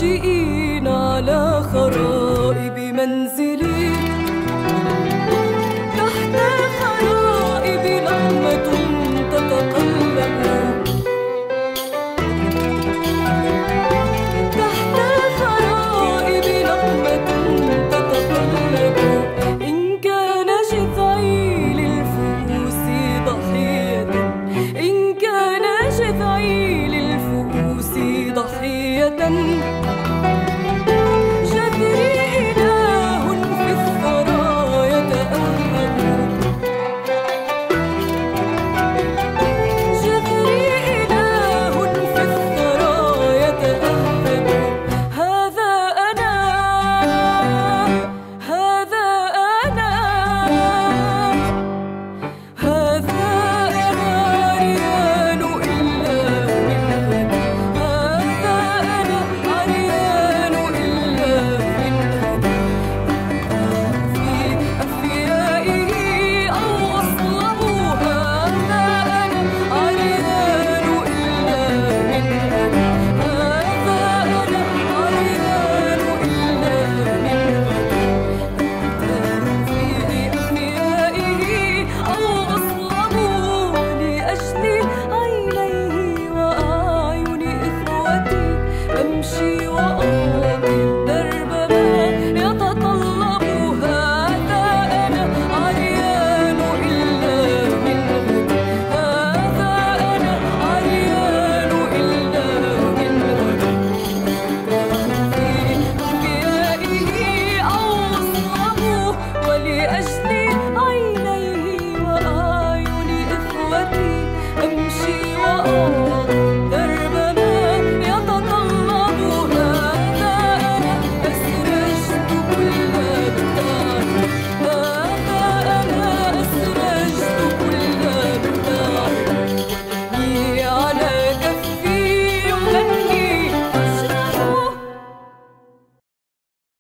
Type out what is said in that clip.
لاجئين على خرائب منزلي، تحت خرائب نغمة تتقلب، تحت خرائب نغمة تتقلب. إن كان جذعي للفؤوس ضحية، إن كان جذعي للفؤوس ضحية، جذري إله في الثرى يتأهب، جذري إله في الثرى يتأهب. هذا أنا، هذا أنا، هذا أنا عريان إلا من هدى، هذا أنا عريان إلا من هدى. في أفيائه أو أصلبوا، هذا أنا عريان إلا من هدى، هذا أنا عريان إلا من هدى. في أفيائه أو أصلبوا، لأجل عينيه وأعين إخوتي أمشي